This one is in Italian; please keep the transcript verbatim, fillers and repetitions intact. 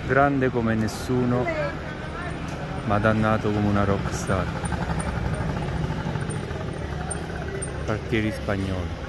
grande come nessuno, ma dannato come una rockstar. Quartieri spagnoli.